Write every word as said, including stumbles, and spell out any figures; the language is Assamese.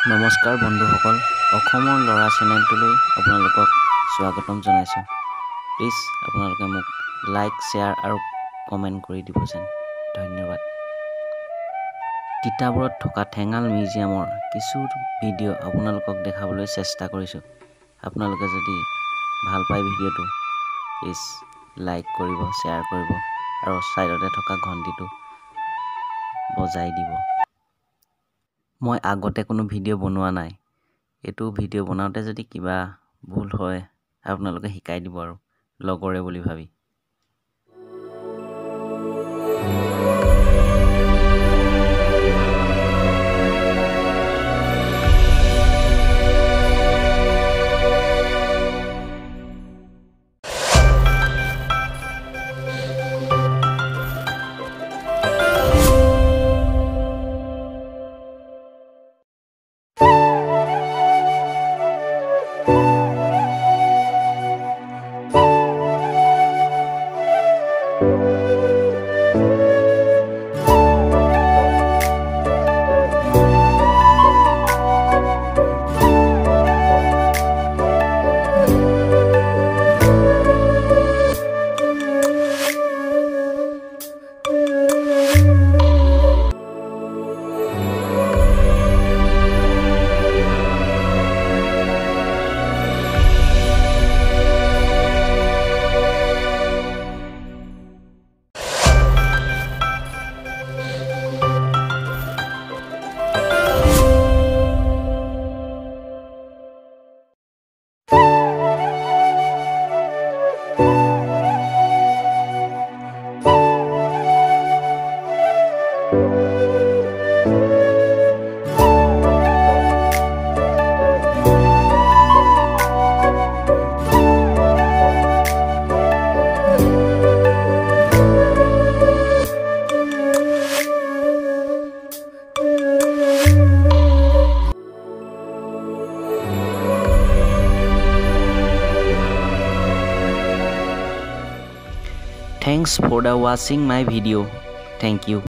নমস্কাৰ বন্ধুসকল, অসমৰ ল'ৰা চেনেলটোলৈ আপোনালোকক স্বাগতম জনাইছোঁ। প্লিজ আপোনালোকে মোক লাইক, শ্বেয়াৰ আৰু কমেণ্ট কৰি দিব যেন। ধন্যবাদ। তিতাবৰত থকা ঠেঙাল মিউজিয়ামৰ কিছু ভিডিঅ' আপোনালোকক দেখাবলৈ চেষ্টা কৰিছোঁ। আপোনালোকে যদি ভাল পায় ভিডিঅ'টো, প্লিজ লাইক কৰিব, শ্বেয়াৰ কৰিব আৰু ছাইডতে থকা ঘণ্টিটো বজাই দিব। মই আগতে কোনো ভিডিঅ' বনোৱা নাই। এইটো ভিডিঅ' বনাওঁতে যদি কিবা ভুল হয় আপোনালোকে শিকাই দিব আৰু লগৰে বুলি ভাবি। Thanks for the watching my video. Thank you.